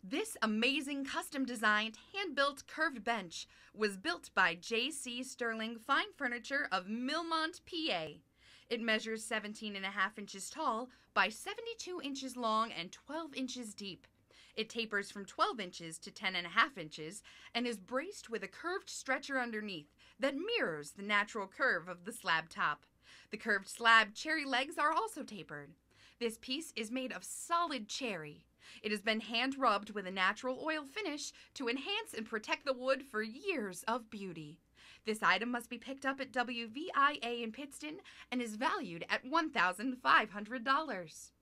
This amazing custom-designed, hand-built curved bench was built by J.C. Sterling Fine Furniture of Millmont, PA. It measures 17.5 inches tall by 72 inches long and 12 inches deep. It tapers from 12 inches to 10.5 inches and is braced with a curved stretcher underneath that mirrors the natural curve of the slab top. The curved slab cherry legs are also tapered. This piece is made of solid cherry. It has been hand-rubbed with a natural oil finish to enhance and protect the wood for years of beauty. This item must be picked up at WVIA in Pittston and is valued at $1,500.